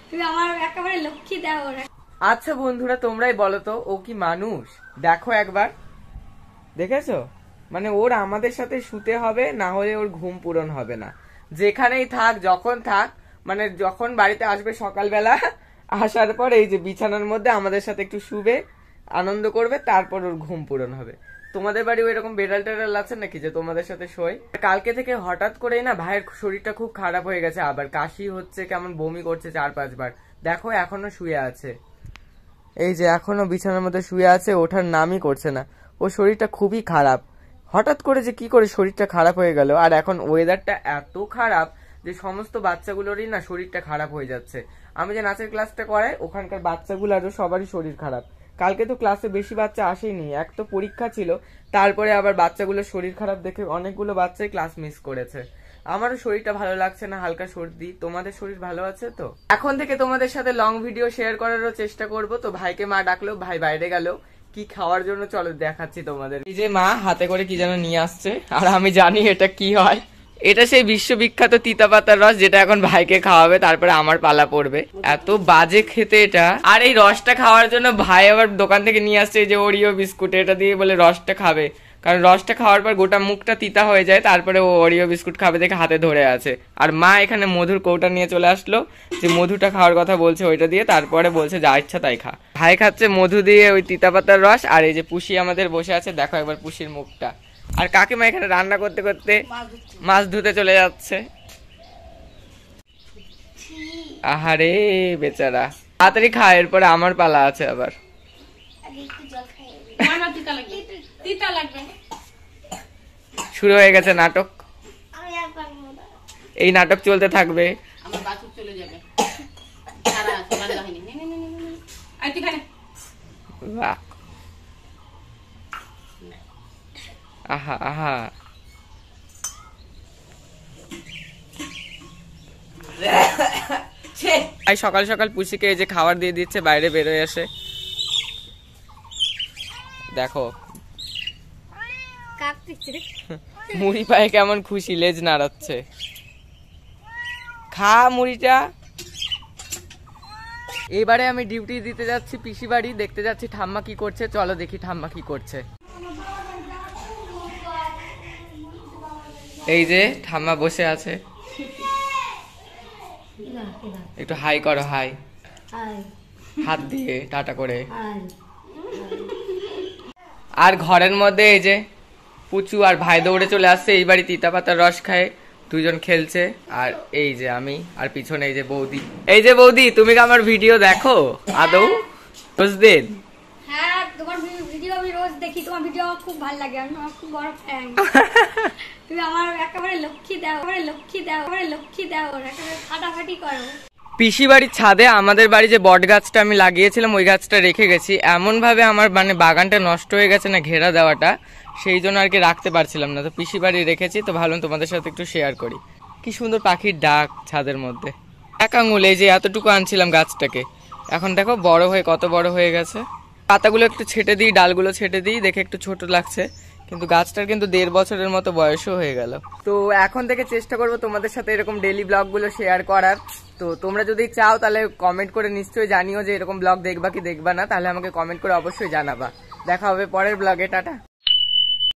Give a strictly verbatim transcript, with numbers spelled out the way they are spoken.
তুমি আমার একেবারে লক্ষ্মী দাও। আচ্ছা বন্ধুরা তোমরাই বলো তো, ও কি মানুষ? দেখো একবার, দেখেছো? মানে ওর আমাদের সাথে শুতে হবে, না হলে ওর ঘুম পূরণ হবে না। যেখানেই থাক, যখন থাক, মানে যখন বাড়িতে আসবে সকালবেলা, আসার পর এই যে বিছানার মধ্যে আমাদের সাথে একটু শুবে, আনন্দ করবে, তারপর ওর ঘুম পূরণ হবে। তোমাদের বাড়ি ওই রকম বেড়াল টেড়াল আছে নাকি যে তোমাদের সাথে শোয়? কালকে থেকে হঠাৎ করেই না ভাইয়ের শরীরটা খুব খারাপ হয়ে গেছে, আবার কাশি হচ্ছে, কেমন বমি করছে চার পাঁচবার। দেখো এখনো শুয়ে আছে, এই যে এখনো বিছানার মধ্যে শুয়ে আছে, ওঠার নামই করছে না। ও শরীরটা খুবই খারাপ, হঠাৎ করে যে কি করে শরীরটা খারাপ হয়ে গেল। আর এখন ওয়েদারটা এত খারাপ যে সমস্ত বাচ্চাগুলোরই না শরীরটা খারাপ হয়ে যাচ্ছে। আমি যে নাচের ক্লাসটা করাই, ওখানকার বাচ্চাগুলোরও সবারই শরীর খারাপ। কালকে তো ক্লাসে বেশি বাচ্চা আসেনি, এক তো পরীক্ষা ছিল, তারপরে আবার বাচ্চাগুলোর শরীর খারাপ দেখে অনেকগুলো বাচ্চাই ক্লাস মিস করেছে। আমারও শরীরটা ভালো লাগছে না, হালকা সর্দি। তোমাদের শরীর ভালো আছে তো? এখন থেকে তোমাদের সাথে লং ভিডিও শেয়ার করারও চেষ্টা করব। তো ভাইকে মা ডাকলো, ভাই বাইরে গেল কি খাওয়ার জন্য, চলো দেখাচ্ছি তোমাদের। এই যে মা হাতে করে কি যেন নিয়ে আসছে, আর আমি জানি এটা কি হয়। এটা সেই বিশ্ববিখ্যাত তিতা পাতার রস, যেটা এখন ভাইকে খাওয়াবে, তারপরে আমার পালা পড়বে। এত বাজে খেতে এটা। আর এই রসটা খাওয়ার জন্য ভাই আবার দোকান থেকে নিয়ে আসছে এই যে ওরিও বিস্কুট, এটা দিয়ে বলে রসটা খাবে, কারণ রসটা খাওয়ার পর গোটা মুখটা তিতা হয়ে যায়, তারপরে ও ওরিও বিস্কুট খাবে দেখে হাতে ধরে আছে। আর মা এখানে মধুর কৌটা নিয়ে চলে আসলো, যে মধুটা খাওয়ার কথা বলছে ওইটা দিয়ে, তারপরে বলছে যা ইচ্ছা তাই খা। ভাই খাচ্ছে মধু দিয়ে ওই তিতা পাতার রস, আর এই যে পুষি আমাদের বসে আছে, দেখো একবার পুষির মুখটা। আর কাকিমা এখানে রান্না করতে করতে মাছ ধুতে চলে যাচ্ছে। আহারে বেচারা, তাড়াতাড়ি খা, এরপরে আমার পালা আছে আবার। শুরু হয়ে গেছে নাটক, এই নাটক চলতে থাকবে। আহা আহা, সকাল সকাল পুষিকে এই যে খাবার দিয়ে দিচ্ছে, বাইরে বেরোয় আসে। দেখো মুড়ি পায়ে কেমন খুশি, লেজ নাড়াচ্ছে। খা মুড়িটা। এবারে আমি ডিউটি দিতে যাচ্ছি পিসি বাড়ি, দেখতে যাচ্ছি ঠাম্মা কি করছে। চলো দেখি ঠাম্মা কি করছে। এই যে ঠাম্মা বসে আছে, একটু হাই করো, হাই, হাত দিয়ে টাটা করে। আর ঘরের মধ্যে এই যে পুচু আর ভাই দৌড়ে চলে আসছে এই বাড়ি তিতা পাতার রস খায়, দুইজন খেলছে। আর এই যে আমি, আর পিছনে এই যে বৌদি। এই যে বৌদি, তুমি কি আমার ভিডিও দেখো আদৌ রোজ দিন? হ্যাঁ, তোমার ভিডিও আমি রোজ দেখি, তোমার ভিডিও খুব ভালো লাগে, আমি আমার খুব বড় ফ্যান। তুমি আমার একেবারে লক্ষ্মী দাও, একেবারে লক্ষ্মী দাও, একেবারে লক্ষ্মী দাও, একেবারে ফাটাফাটি করো। পিসি বাড়ির ছাদে আমাদের বাড়ি যে বট গাছটা আমি লাগিয়েছিলাম, ওই গাছটা রেখে গেছি। এমন ভাবে আমার মানে বাগানটা নষ্ট হয়ে গেছে না, ঘেরা দেওয়াটা, সেই জন্য আর কি রাখতে পারছিলাম না। তো পিসি বাড়ি রেখেছি, তো ভাবলাম তোমাদের সাথে একটু শেয়ার করি। কি সুন্দর পাখির ডাক ছাদের মধ্যে। এক আঙুল, এই যে এতটুকু আনছিলাম গাছটাকে, এখন দেখো বড় হয়ে কত বড় হয়ে গেছে। পাতাগুলো একটু ছেটে দিই, ডালগুলো ছেটে দিই, দেখে একটু ছোট লাগছে, কিন্তু গাছটার কিন্তু দেড় বছরের মতো বয়সও হয়ে গেল। তো এখন থেকে চেষ্টা করব তোমাদের সাথে এরকম ডেইলি ব্লগগুলো শেয়ার করার। তো তোমরা যদি চাও তাহলে কমেন্ট করে নিশ্চয়ই জানিও যে এরকম ব্লগ দেখবা কি দেখবা না, তাহলে আমাকে কমেন্ট করে অবশ্যই জানাবা। দেখা হবে পরের ব্লগে, টাটা।